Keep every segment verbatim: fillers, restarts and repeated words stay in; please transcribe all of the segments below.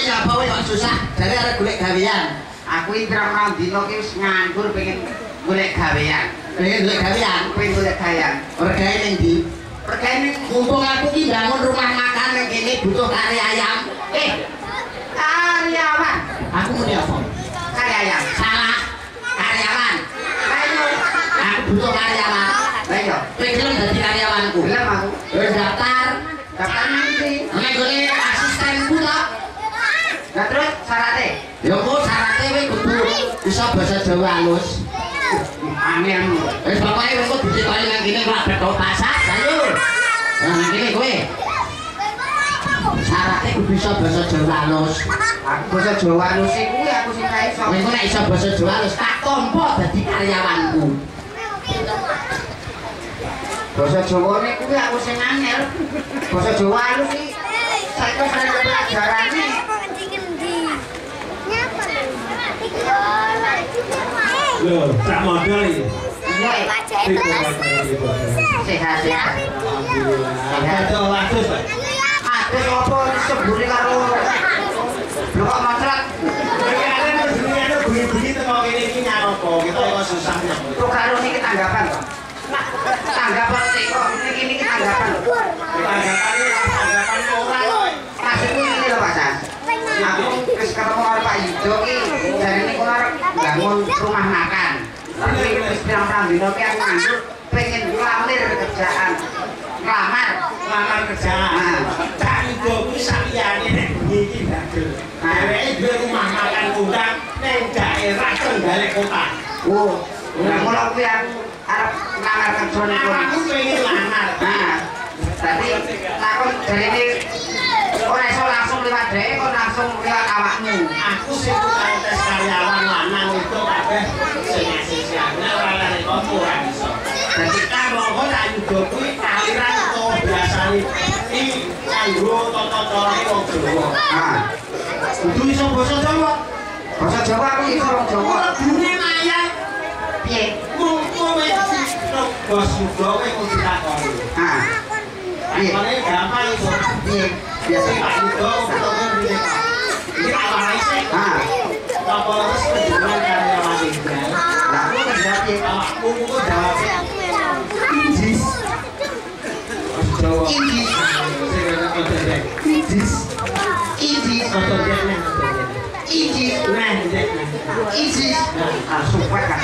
ya apa kok susah. Jare arek golek gawean. Aku iki pirang-pirang dina ki wis nganggur pengen golek gawean. Pengen golek gawean, pengen golek gawean. Regae ning ndi? Regae ning mumpung aku ki bangun rumah makan ning kene butuh kari ayam. Eh. Karyawan. Aku muni apa? Kari ayam. Salah. Karyawan. Ayo. Aku butuh karyawan. Lah iya. Kowe gelem dadi karyawanku? Gelem aku. Wis daftar. Daftar nanti. Nek golek asistenku to. Lah terus syaratnya? Ya kok syaratnya kowe kudu bisa basa Jawa halus. Angel. Wis pokoke kowe kudu dicekoli nang kene kok beto pasar, ayo. Nang kene kowe. Syaratnya kudu bisa basa Jawa halus. Aku basa Jawa halus iki kuwi aku sing ra iso. Kowe nek iso basa Jawa halus tak tampa dadi karyawanku. Basa Jawane kuwi aku sing angel. Basa Jawa halus iki saiki saya pelajarane. Loh, tak modal iki. Iya, sehat-sehat. Ada latus, Pak. Ada apa diseburi karo blok motret. Kayaknya dunia bunyi-bunyi teko kene iki nyapa, kita kok susah nyapa. Kok karo niki tanggapan kok. Tanggapan sik kok niki niki tanggapan. Tanggapan iki tanggapan ora lho. Maksudku ngene lho Pak Sas. Aku wis ketemu karo Pak Yudo ki jare niku arep bangun rumah makan. Tapi wis pirang-pirang dina ki aku nganggur pengen lamar kerjaan. Lamar, Lamar kerjaan. Cak Yudo kuwi sakiyane nek bengi iki ndagel. Dheweke duwe rumah makan kondang ning daerah Trenggalek Kota. Oh, lah ngono kuwi aku arep lamar kerja niku. Aku pengen lamar. Nah, tapi takon jarene ora iso langsung liwat dhek kok langsung liwat awakmu. Aku sing tukang tes karyawan lanang itu kabeh sing asisiane ora lari kono ora iso. Dadi karo tak Yudo kuwi aliran utawa biasane iki kanggo tata-carane wong Jawa. Nah, Kudu iso basa Jawa. basa Jawa aku iso wong Jawa. Dunia maya Piye? mumpung wis bos Yudo kowe kudu takoni. Nah. Piye? Takone gampang iso. Piye? Biasa Pak Yudo utawa ngene Pak. Iki awake sik. Ah, Apa terus penjualan karyawan iki? lah aku kerja piye? Awakmu kok jawab Injis. Jawa. Injis. Injis. Injis. Motor dia nih. Injis. Nah, dia. Injis. Ah, sumpah kan.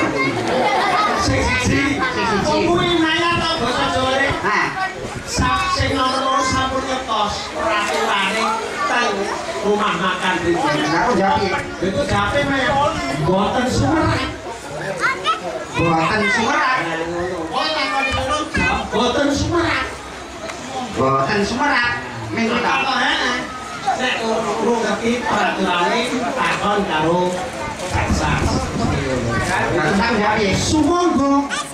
Siji. Siji. Kuwi maya to basa Jawa. Nah, Sak sing nomor loro sampun nyetos peraturan teng rumah makan iki. lah aku jawab piye? Itu jape maya mboten sumerak. Buatan Sumerak. Mboten ngono. Mboten sumerak. Buatan Sumerak. Minggu tak. Nek urung ngerti peraturane takon karo Texas. Lah aku jawab piye? Sumangga.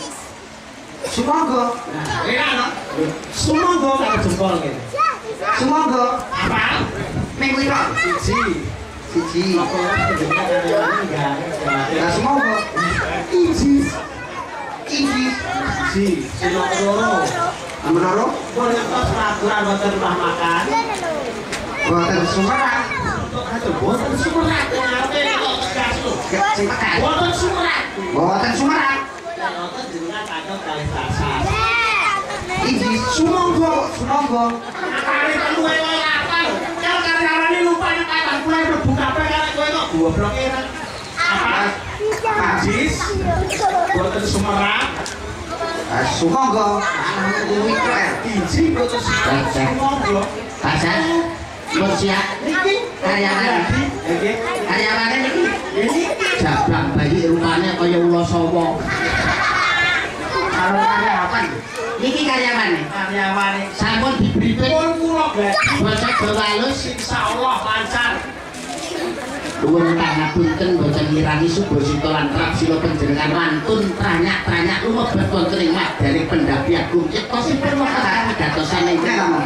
Sumangga. Enak no? Sumangga karo jempol ngene. Sumangga. Apa? Minggu itu. Siji. Siji. Apa jenenge karyawane enggak? Lah Sumangga. Injis. Injis. Siji. Sing nomor loro. Nomor loro. Pun nyetos peraturan wonten rumah makan. Buatan Sumerak. Aduh, wonten sumerak. Ngarepe kok tegas lho. Sing tekan. Wonten sumerak. Buatan Sumerak. Wonten jenengan takon kalih Texas. Injis. Sumangga. Sumangga. Kali telu wae wae apa lho? Kalau karyawane lupa nek kapan mulai mlebu kabeh karek kowe kok gobloke ra. Apa? Ajis. Boten sumerak. Ah, Sumangga. Kuwi keren. Iji boten sumerak. Pasar. Mun siap Niki karyawan. nggih. Karyawane niki Ini jabang bayi rupane kaya ula sawa. Kalau karyawan. Niki karyawane. karyawane Sampun diberi pun kula gaji basa Jawa halus. insyaallah lancar. Nuwun pangapunten boten ngirangi subasita lan prapsila panjenengan wantun tranyak-tranyak lumebet wonten ing madyaning pendhapi agung ciptosipun wonten widatosan ing Ngomong.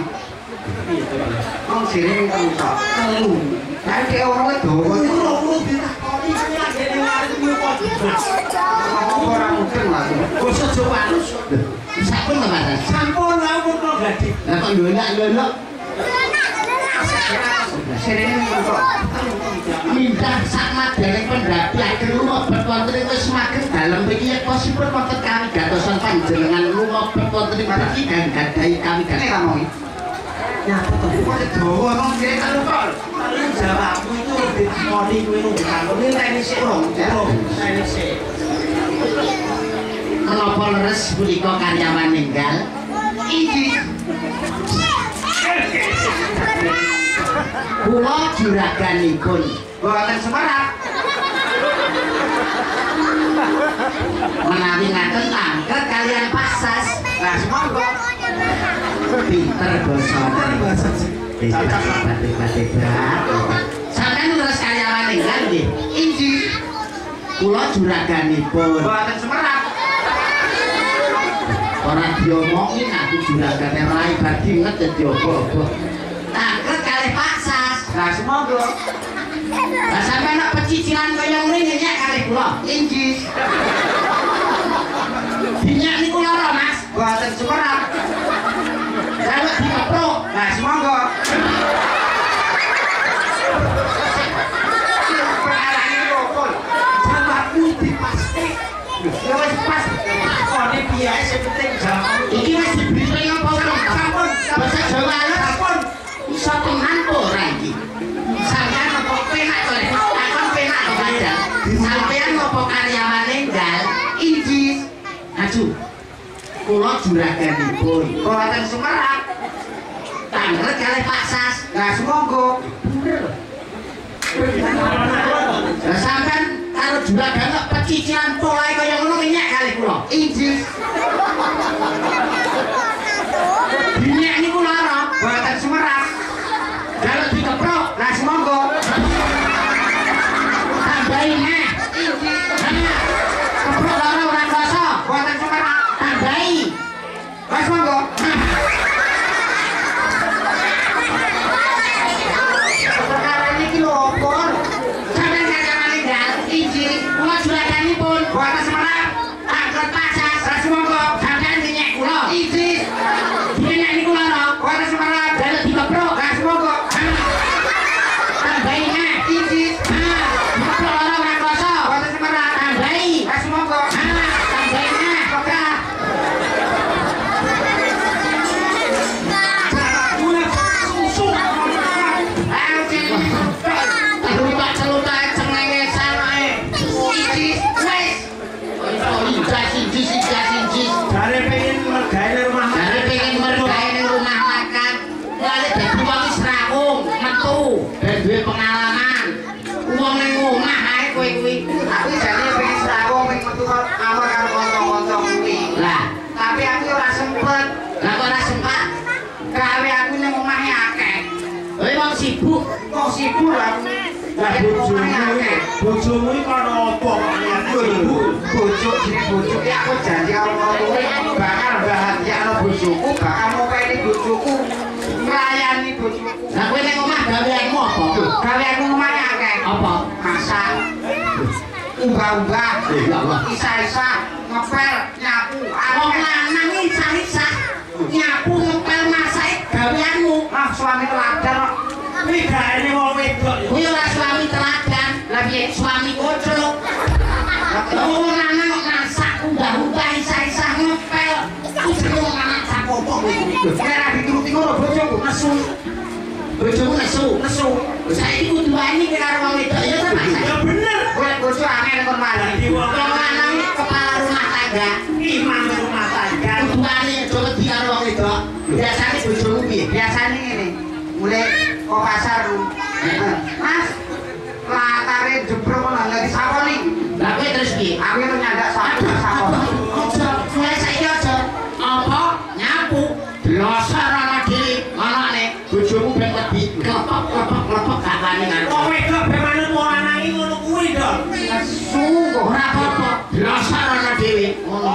Wong sirine kento. Telu. Lah dhek ora dawa. Kulo ditakoni sing lagi ning arep nyupa jeblas. Apa ora mungkin lah. Basa Jawa halus. sampun to Mas. Sampun lampun kula gaji. Lah kok ndonak-ndonak Serene kok. Mindah sak madyaning pendhapi ageng lumebet wonten ing wismaken dalem mriki yektosipun wonten kawigatosan panjenengan lumebet wonten ing mriki kang gadhahi kawigatosan. Kamu iki. Ya, betul. Kok dawa kok kira karo kok. Tapi jawabku itu lebih moni kuwi nunggu kanggo ini teknis urung. Teknis. Menapa leres punika karyawan ninggal? Iki. Kula juraganipun Boten semerap. menawi ngaten tangket kalian pasas. Lah semonggo. Pinter bosone. Cocok hebat-hebat. Sampeyan terus karyawan ninggal nggih. Inji. Kula juraganipun. Boten semerap. Ora diomongin aku juragane rai bar diinget dadi apa-apa. Tangket kalih pasas. Lah semonggo. Lah sampeyan nek pecicilan kaya ngene nyenyek kalih kula. Inji. Dinyak niku lara, Mas. Boten semerap. Kalau dikeprok, Lah semonggo. Peralane rokok. jawabku dipasti. Ya wis pas. Kone biasa sing penting jawab. iki wis diberi apa ora? Sampun, Bahasa Jawa alus. sampun. Iso tenan apa ora iki? Sampeyan apa penak to? Akon penak to padahal. Sampeyan apa karyawan ninggal? Inji. Aju. Kula juraganipun. Boten semerap. Tanglet kalih pasas. Lah semonggo. Lah sampeyan karo juragan kok pecicilan polahe kaya ngono minyak kalih kula. Inji. Dinyak niku lara. Boten semerap. Kalau dikeprok, Lah semonggo. tambahi neh. Inji. Nah, keprok lara ora krasa. Boten semerap. Tambahi. Lah semonggo. Perkara iki lho opo? Sampeyan karyawan ninggal, inji kula juraganipun. Boten semerap. Tanglet pasas. Lah semonggo. Sampeyan minyak kula. Inji. Dinyak niku lara. Boten semerap. Kalau dikeprok, Lah semonggo. tambahi neh. Inji. Nah, dikeprok lara ora krasa. Boten semerap. Tambahi. Lah semonggo. Nah, tambahi neh. Ora. Susu. Ayo Cing. Celutak celutak cengenge sanae. Inji. Wis. Oh, injas injis injas injis. Jare pengen mergawe rumah Dari pengen mergawe ning rumah makan. Lali dadi wong wis rawung, metu, dan duwe pengalaman. Wong ning omah ae kowe kuwi. Aku jane pengen srawung pengen metu amar karo kanca-kanca kuwi. Lah, Tapi aku ora sempet. lah kok ora sempat. Gawe aku ning omahe akeh. Kowe wong sibuk. Kok sibuk lah aku. Lah bojomu bojomu iki kono apa kok niat sibuk? Bojo jenenge bojo ki aku janji karo kowe bakal bahagiakno bojoku, bakal ngopeni bojoku, nglayani bojoku. Lah kowe ning omah gaweanmu apa? Gawe aku omahe akeh. Apa? Masak. Umbah-umbah. Ya Allah. Isa-isa ngepel, nyapu. Wong Aku lanang iki sah-sah nyapu ngepel masak gaweanmu. ah suami teladan kok. Kuwi gaene wong wedok ya. Kuwi ora suami teladan, lah piye suami kocok. Wong lanang kok masak umbah-umbah isa-isa ngepel. Iki wong lanang sakopo kowe kuwi. Ora dituruti ngono bojoku nesu. Bojomu nesu. Nesu. Saiki kudu wani karo wong wedok ya ta, Mas? Ya bener. Kowe bojo angel kon malah. Dadi wong Wong lanang iki kepala rumah tangga. imam rumah tangga. Kudu wani aja wedi karo wong wedok. Biasane bojomu piye? Biasane ngene. Mulai kok pasar lu. Mas, latare jebrok ngono lagi sakoni. Lah kowe terus piye? Aku itu nyandak sapu sakon. Aja, mulai saiki aja. Apa? Nyapu. Blosor ana dhewe. Anane bojomu ben wedi. Klepek-klepek gak wani karo. Wong wedok be manut wong lanang iki ngono kuwi, Dol. Sungguh Ora apa-apa. Blosor ana dhewe. Ngono.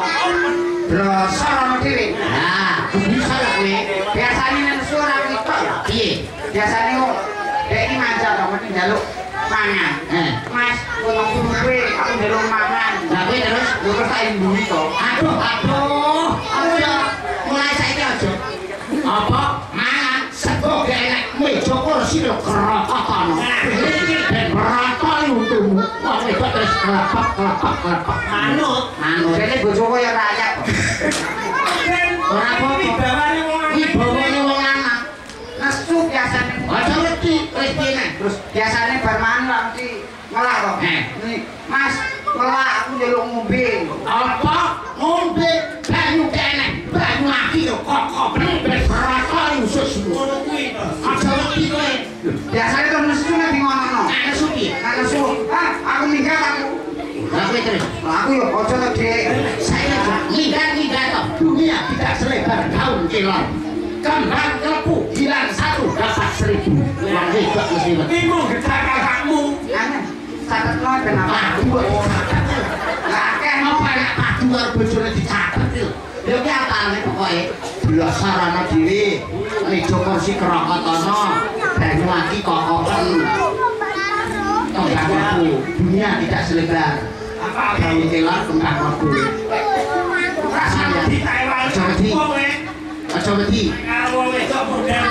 brosor ana dhewe. Nah, bisa lho kowe. Biasane nang suara aku itu ya. Piye? Biasane kok dek iki manja to mesti njaluk mangan. Eh, Mas, tolong kowe aku njaluk mangan. lah kowe terus Yo kok tak imbumi to. aduh, aduh. Aja. Mulai saiki aja. Apa? Mangan sego gelek meja kurus sih lho kerokotan. Ben merata untukmu. Wong itu terus kelapak kelapak kelapak. Manut. Manut. Dene bojoku ya rakyat. Ora apa-apa. Wibawanya wong lanang. Wibawanya wong lanang. Nesu biasane. Aja wedi wis piye. Terus biasane bar mangan mesti ngelak kok. Eh. Nih, Mas, ngelak aku njaluk ngombe. Apa ngombe banyu kene banyu lagi yo kok ben merata usus. Ngono kuwi to. Aja wedi kowe. Biasane to nesu nek ngono. Nek nesu piye? Nek nesu, ah, aku minggat aku. Lah kowe terus. Aku yo aja to, Dik. Saya minggat-minggat toh. Dunia tidak selebar daun kelor. Kembang kelepu hilang satu dapat seribu. Wong wedok mesti. Kuwi mung gedak kakakmu. Anu, catetno ben apa? Padu Lah akeh apa nek padu karo bojone dicatet lho. Ya ki apane pokoke biasarana dhewe meja kursi kerokotana banyu lagi kokoken. Kembang kelepu dunia tidak selebar. Apa Daun kelor kembang kelepu. rasane di Taiwan. Wong e Aja wedi. karo wong wedok model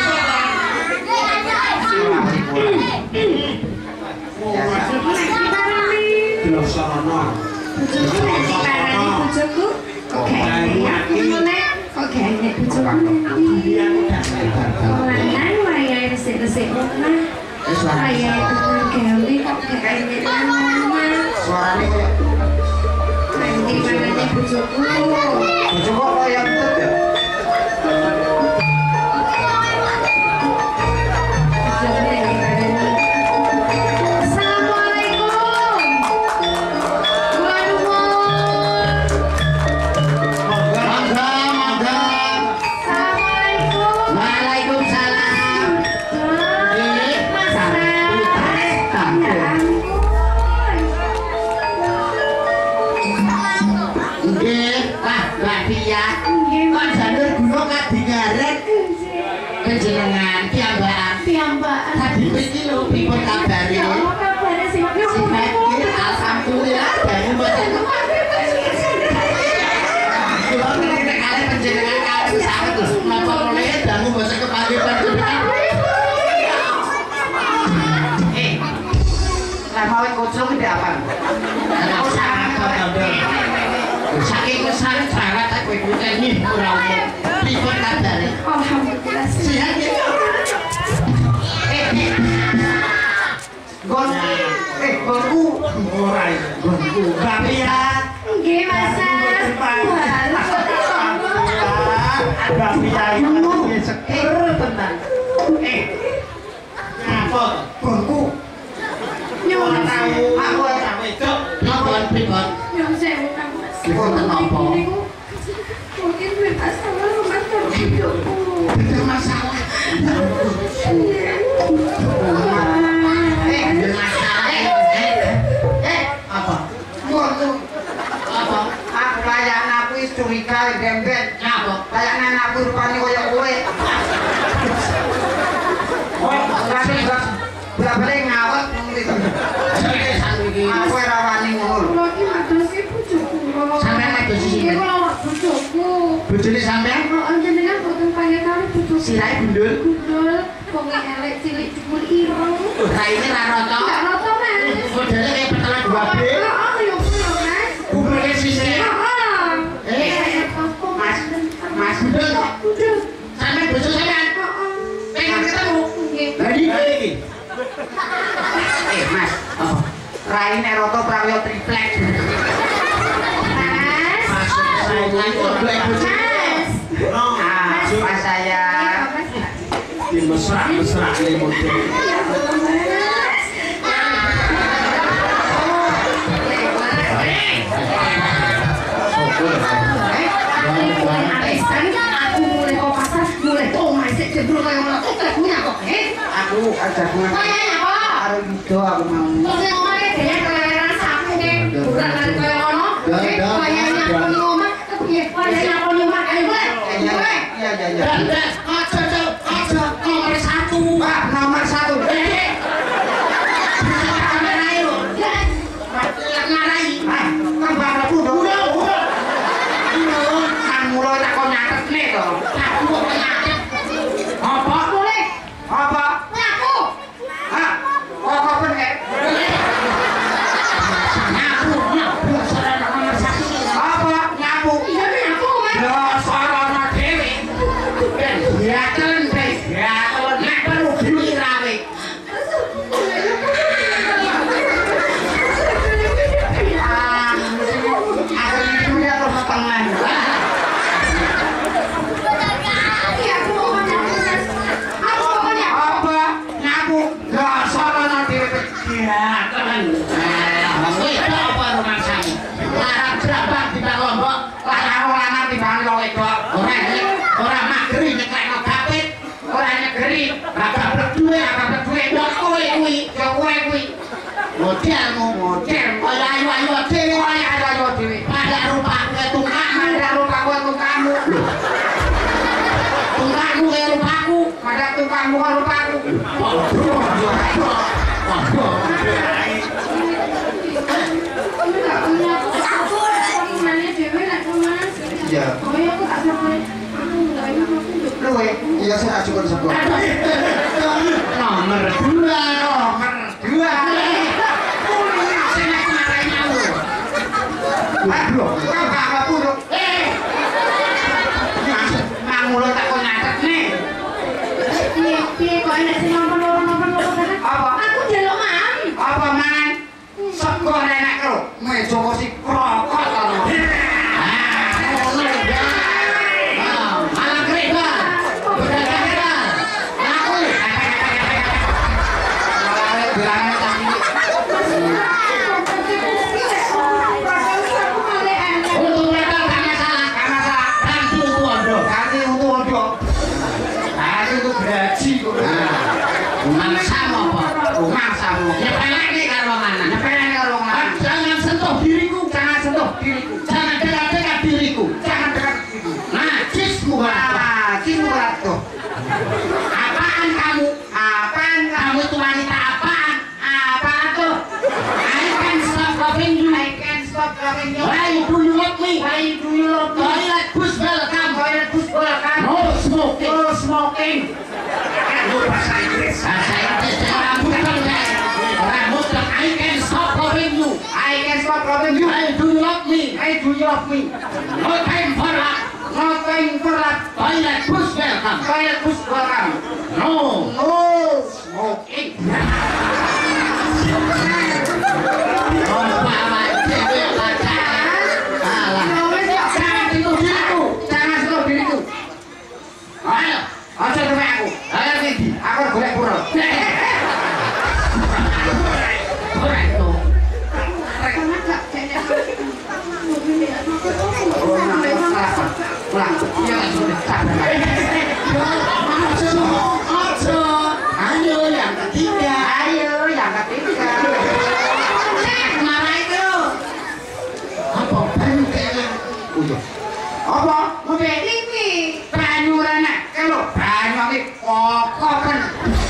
Biasarana. Bojoku kok ngene kok ngene bojoku Dunia tidak selebar daun. lanang wayahe resik-resik omah Wis wayahe tenan gawe kok gak enek lanang suarane koyo nanti manane bojoku bojoku koyo entut ya. Monggo, monggo. Waalaikumsalam. Nggih, Nggih, Pak, Mbak Pia. Kok jalur gunung kadingaret panjenengan piyambakan. Piyambakan. Tadi iki lho pripun kabare? Ya apa kabare sih? Sihat nggih, alhamdulillah. Dari mboten Kula nek kalih panjenengan kalih sanget lho. Napa mulih dangu mboten kepanggih panjenengan. Eh, Lah mau kocok iki apa? aku sangat kabare. Saking kesane jerawat aku iku iki ora umum. Pripun kabare? Alhamdulillah. Sihat nggih. Eh, Gon, eh gonku, Ora iso. gonku. Tapi ya Nggih, Mas. Tapi ya iki seger tenan. Eh. Ngapa? gonku. Ora tahu Aku ora wedok. Pripun pripun? Yang sewu Kang Mas. Wonten napa? Mungkin bebas sama rumah karo bojoku. Ada masalah. Eh, Ada masalah. Eh, eh, apa? gonku. Apa? Aku layak aku wis curiga dempet. Apa? Layak aku rupane koyo kowe. Oh, lagi blas. Bla-bla ngawet ngono iki. Aku ora wani ngono. Kula iki madosi bojoku. Sampeyan madosi sinten? Nggih, kula bojoku. Bojone sampean Oh, jenengan boten panggil kali bojoku. sirahe gundul. Gundul, wong elek cilik jebul ireng. Raine ra rata. Enggak rata, Mas. Modele kaya petelan dua B. Heeh, yo ngono, Mas. Umure sisih. Heeh. Eh, Mas, Mas gundul kok. Gundul. Sampeyan bojo sampean. Heeh. Pengen ketemu. Nggih. Lah iki. eh Mas. Apa? Raine roto prawiyo triplek. Mas. Masuk saya Kok golek bojo. Mas. Oh, Ah, masuk Mas saya. Iya, Mas. di mesra-mesra nih model. Ya, Mas. Aku mulai kok pasar, mulai tuh masih jebrol kayak orang tuh kayak punya kok, eh? Aku ada hubungan Kayaknya apa? karo Yudo aku mau. Terus yang ngomongnya dia keleleran sapu deh, bukan dari kayak ono, eh? Kayaknya aku nyumat, tapi ya kayaknya aku nyumat, ayo boleh, Iya, boleh. iya, iya, iya. Dan dan aja aja aja nomor satu. Pak, nomor satu. Eh. Bisa kamera itu. Ngarai. Ah, kan bakal udah. Udah, udah. Kan mulai tak kau nyatet nih toh. Aku kok nyatet. Apa? Boleh, Apa? nyatet karo paku. Iya. Lu iya saya cukup sebut. Nomor dua, nomor Dua. saya kemarinnya lu. Aduh, kakak apa pun. Eh, Ngamulo tak kok nyatet nih. Piye piye kok enek sing nomor-nomor-nomor Apa? aku njaluk mam. Apa man? Sego enak karo. Meja kursi krokot karo. malah keren bang. Udah keren. Aku. Malah bilangan tadi. Untuk mereka gak masalah. Gak masalah. Nanti itu ada. Ganti untuk odok. Ganti untuk gaji kok. Rumah sama apa? Rumah sama. Nyepelek nih karo mana? Nyepelek karo Ah, mana? jangan sentuh diriku. Jangan sentuh diriku. Jangan dekat-dekat diriku. Jangan dekat diriku. Najismu apa? Wah, cimurat tuh. Apaan kamu? Apaan kamu? Kamu itu wanita apaan? Apaan tuh? I can stop loving you. I can stop loving you. Why do you love me? Why do you love me? Toilet push welcome. Toilet push welcome. No smoking. No smoking. Lu bahasa Inggris. Bahasa Inggris dengan rambut kan rambut kan I can stop loving you. I can stop loving you. Why do you love me? Why do you love me? No time for love. No time for love. Toilet push welcome. Toilet push welcome. No. No smoking. Oh, Bapak Dewi baca. Alah. Jangan sentuh diriku. Jangan sentuh diriku. Ayo. Aja sampe aku. Ayo Nidi. Aku golek pura. Ora itu. Pulang. Iya kan sudah sabar. Ojo, ojo. Ayo yang ketiga. Ayo yang ketiga. Marah itu. Apa baru kayaknya? Uyo. Apa? Mobil ini banyu rene. Kalau banyu iki kokoken.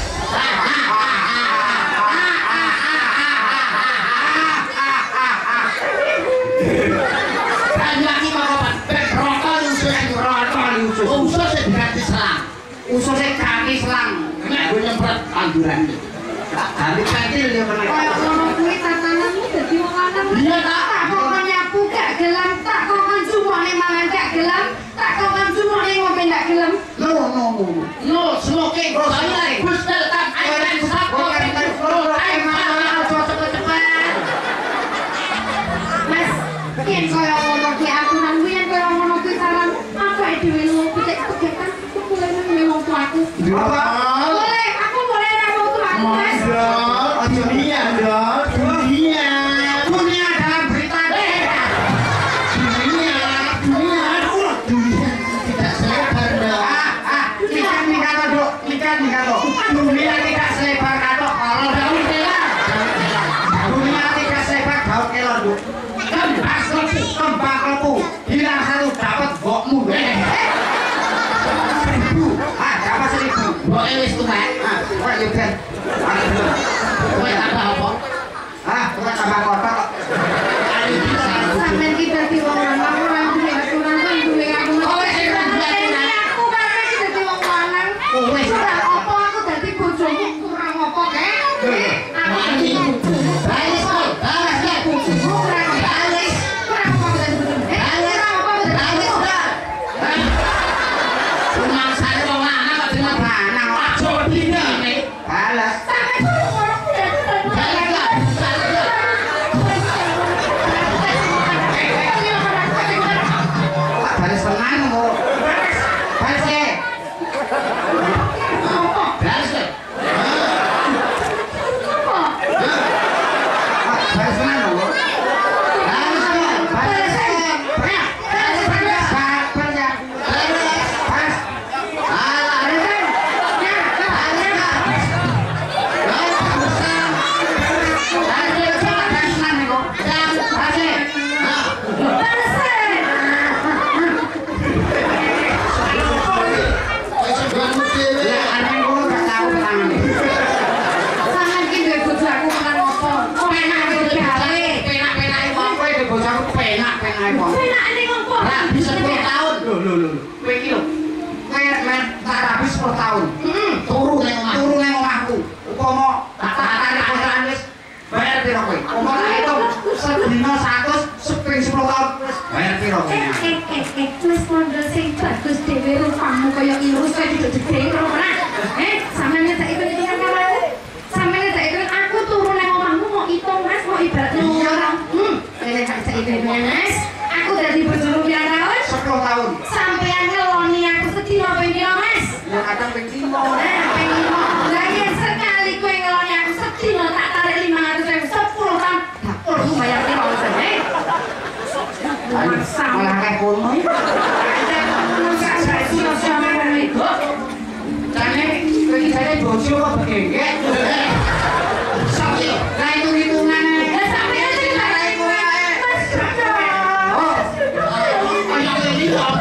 Banyak lagi mau apa? Rokok usus. Rokok usus. Usus diganti selang. Ususnya ganti selang. Nek gue nyemprot tanduran. Ganti kantil dia pernah. Kayak ngono kuwi tatananmu dadi wong lanang. Iya tak. Tak kok nyapu gak gelam, tak kok jumone mangan gak gelam, tak kok jumone ngombe gak gelem. No no no. No smoking. Toilet push welcome. I can stop loving you. No time for love. Mas, yen kaya ngono ki aturan kuwi yen kaya ngono ki saran, apa dhewe lu pitik kegiatan aku boleh nang wong tuaku. Apa? Boleh, aku boleh nang wong tuaku, Mas. Dunia dong. Dunia. Dunia dalam berita deh. Dunia. Dunia. Dunia tidak selebar dong. Ah ah, ikan nih kata dok, ikan nih kata. Dunia tidak selebar kata kalau daun kelor. Dunia tidak selebar daun kelor dok. Kembang kepu, kembang kepu. Hilang satu dapat bokmu. Seribu, ah dapat seribu. Boe ae wong. Enak ning ngopo? Rabi sepuluh tahun. Lho lho lho. Kowe iki lho. Kowe men tak rabi sepuluh tahun. Heeh, turu ning omah. Turu ning omahku. Upama tak-takane kontrakan wis bayar piro kowe? Upama tak hitung sedina seratus seping sepuluh tahun wis bayar piro kowe? Eh eh eh eh wis mondel sing bagus dhewe rupamu kaya irus kaya jedeg karo ora. Eh, sampeyan tak hitung-hitungan karo aku. Sampeyan tak hitung aku turu ning omahmu mau hitung Mas, mau ibaratnya orang. Hmm, eh tak hitung-hitungan Mas. Aku dadi bojone pirang tahun? sepuluh tahun. Sampeyan ngeloni aku sedina ping piro Mas? Ya kadang ping lima. Nah, ping lima. Lah yen sekali kowe ngeloni aku sedina tak tarik lima ratus ribu sepuluh tahun. Dapurmu bayar piro Mas? Eh. Malah kayak kono. Jane kowe iki jane bojo kok begengek. Sampe Lah hitung-hitungan. Lah sampeyan sing tarik kowe ae. Oh, kaya ngene iki apa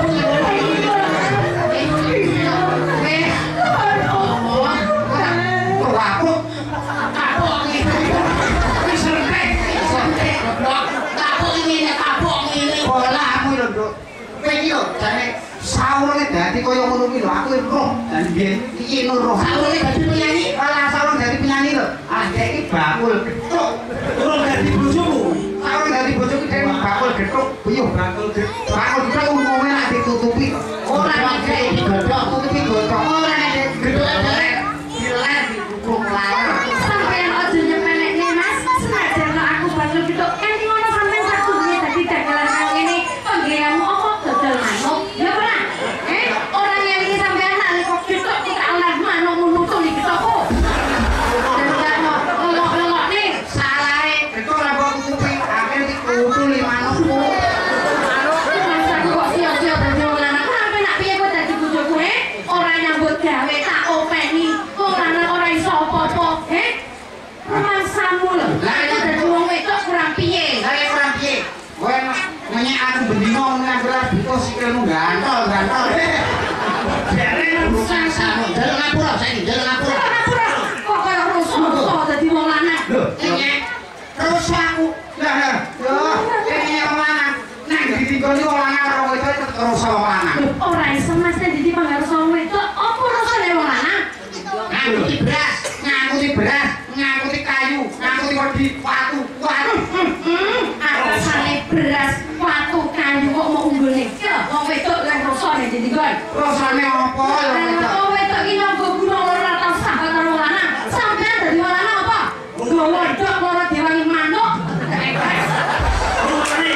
kok aku kapok iki. Wis serempet, serempet goblok. Kapok ngene, kapok ngene. bola aku lho, Nduk. Kowe iki lho jane saurunge dadi kaya ngono kuwi lho, aku roh. Dan biyen iki no roh. Saurunge dadi penyanyi. Alah saurung dadi penyanyi lho. Ah, dek iki bakul getuk. Turun dadi bojomu. Saurung dadi bojoku dhewe bakul getuk. Buyuh bakul getuk. Bakul getuk umume nek ditutupi ora nek digodhog, tutupi godhog. Ora nek gedhok derek diler didukung layar. Sampeyan aja nyepelekne Mas, senajan kok aku bakal gitu. Enti ngono sampeyan sak dunya dadi dagelan kaya ngene. Panggeanmu apa dodol manuk? Ya ora? Eh, orang yang iki sampeyan nalika getok iki tak olah manukmu nutuli getokku. Dan ngelok-ngelok nih. Salahe getuk ora mbok tutupi, akhire dikutul manukku. Mas aku kok sia-sia dadi wong lanang. Sampe nak piye kowe dadi bojoku, eh? Ora nyambut gawe tak openi. Wong lanang ora iso apa-apa, eh? Masamu lho. Lah nek dadi wong wedok kurang piye? Saya kurang piye? Kowe menyek aku bendino nang gelas butuh sikilmu gantol, gantol. Jare urusan sama. Jalan ngapura saiki, jalan ngapura. Ora-ora kok kaya rusuh dadi wong lanang. Lho, Nyek terus aku. Lah, lah, yo, kene wong lanang. Nang ditinggoni wong lanang karo wedok tetep terus wong lanang. Lho, ora iso Mas nek dadi pangaruh wong wedok, apa rusane wong lanang? Ngakuti beras, ngakuti beras, ngakuti kayu, ngakuti wedi, watu, watu. Hmm, atasane beras, watu, kayu kok mau unggul ning. Wong wedok lan rusane dadi gon. Rasane apa ya wedok? Wong wedok iki nyanggo gunung ora tau sahabat karo wong lanang. Sampeyan dadi wong lanang apa? Nggo wedok ora diwangi manuk. Rumane.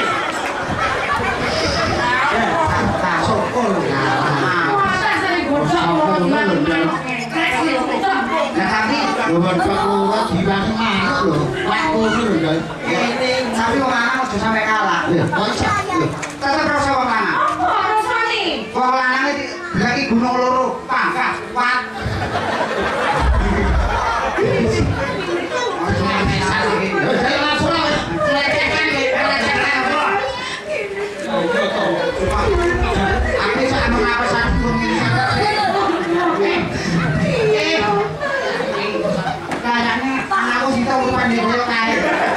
Tak soko lho. Atasane godhok ora diwangi manuk. Kres lho wedok. Lah tapi Bukan kuat dibantu manuk lho. Waktu itu lho. ini tapi wong lanang aja sampe kalah. Ya, kocak. Tetep terus wong lanang. Apa rusane? Wong lanang iki lagi gunung loro, pangkat, wat. Jalan ngapura. Lecehkan, lecehkan. Aku sak mengapa satu bumi kayaknya anakku situ bukan di koyo kae.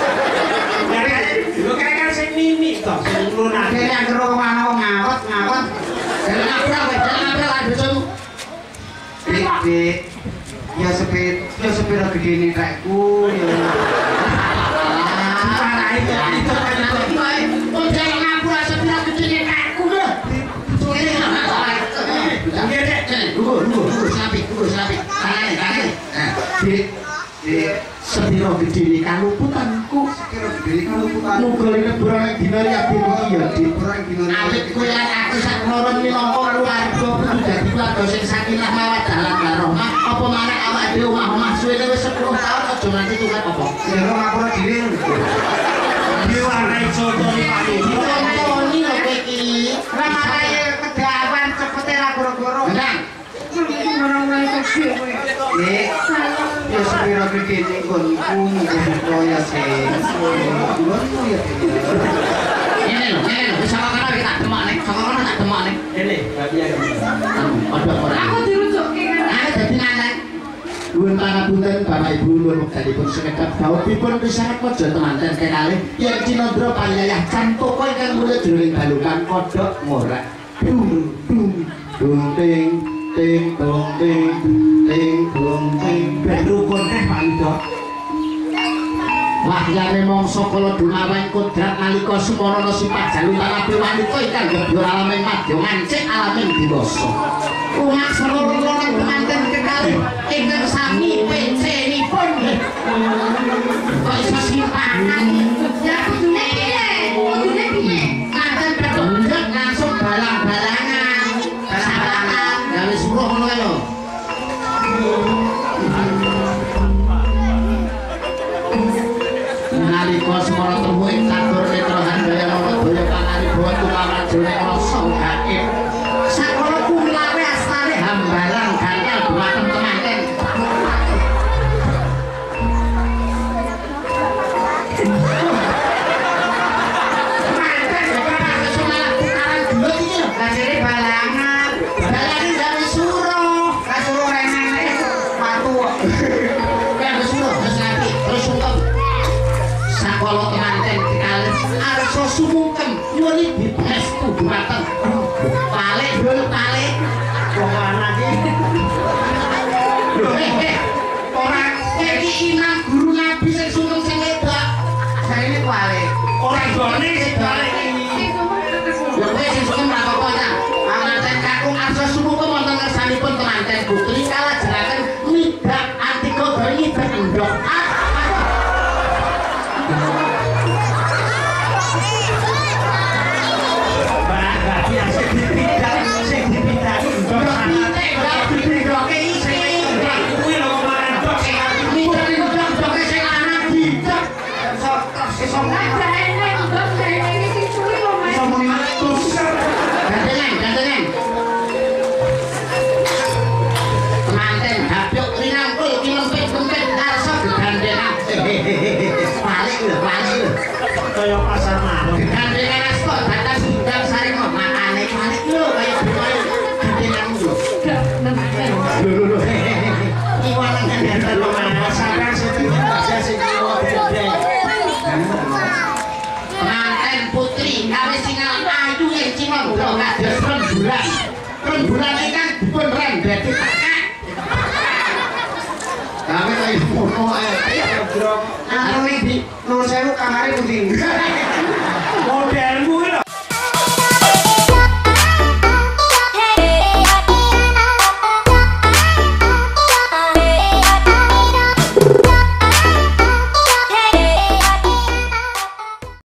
Lho kira-kira sing nini to, sing lunak. Dene yang karo mana wong ngawet, ngawet. Jalan ngapura, jalan ngapura kan bojomu. Dik, dik. Ya sepit, ya sepira gedene rekku ya. Parahe kok itu kan itu. Oh, jalan ngapura sepira gedene kakku lho. Ini Nggih, Dek. Tunggu, tunggu, tunggu, sapi, tunggu, sapi. Tangan, tangan. Nah, Dik, dik. sepira gedene kaluputanku. Sepira gedene kaluputan. Muga ini burane dina yakin iki ya, Dik. Kurang dino. Awitku lan aku sak noron minangka keluarga kudu dadi keluarga sing sakinah mawaddah lan warahmah. Apa maneh awak dhewe omah-omah suwene wis sepuluh tahun aja nganti tuwek apa. Ya ora ngapura dhewe. Diwarnai contohnya Pak Didi. Contoni lho kowe iki. Lah makane kedawan cepete ra goro-goro. Benar. Dik, ya sepira gedene nggonku muga ya sing. Nggonku ya. Ini lho, ini lho, bisa kok kita demak nih, sama kono tak demak nih. Ini bagian Ada ora? Aku dirujukke kan. Nah, dadi nganten. Nuwun pangapunten Bapak Ibu nuwun wekdalipun sekedhap daupipun pisanan mojo temanten kekalih yen Cinandra panyayah cantoko ingkang mulya jroning balungan kodhok ngorek dung dung dung ting ting dong ting ting dong ting ben rukun teh Pak Yuda wahyane mangsa kala dumawen kodrat nalika sumarana sifat jaluntan api wanita ingkang gebyor alaming madya ngancik alaming dewasa umat seluruh temanten kekalih ingkang sami pencenipun kok iso simpangan ya kudune piye kudune piye kancan bedhok langsung balang-balangan balang-balangan gawe suruh ngono kae lho nalika semana temu ing kantor Netra Handaya Daya Panari Bawa Tumawan jroning rasa gaib sakala kulawe astane hambalang gantel dhumateng temanten temanten bapak sesumalah tukaran dulu iki lho kajere balangan balangan gawe suruh kasuruh rene watu gawe suruh terus lagi terus sungkem sakala temanten kekalih arsa sumungkem nyuwun dipestu dhumateng balik dul balik wong lanang iki lho eh ora iki imam guru nabi sing sungkem sing wedok jarine balik ora gone sing balik iki lho kowe sing sungkem ra apa-apa ta amanten kakung arsa sumungkem wonten kersanipun temanten putri kalajengken midak antika gari midak endok kaya pasar manuk gandengan astok batas udang saring makane balik lho kaya bimane gandengan lho lho lho iwan gandengan lho masakan sing aja sing gede manten putri gawe singal ayu ing Cinandra kados rembulan rembulan ingkang dipun rendheti tekak gawe kaya ngono ae ayo jrong anu iki nuwun sewu kamare pundi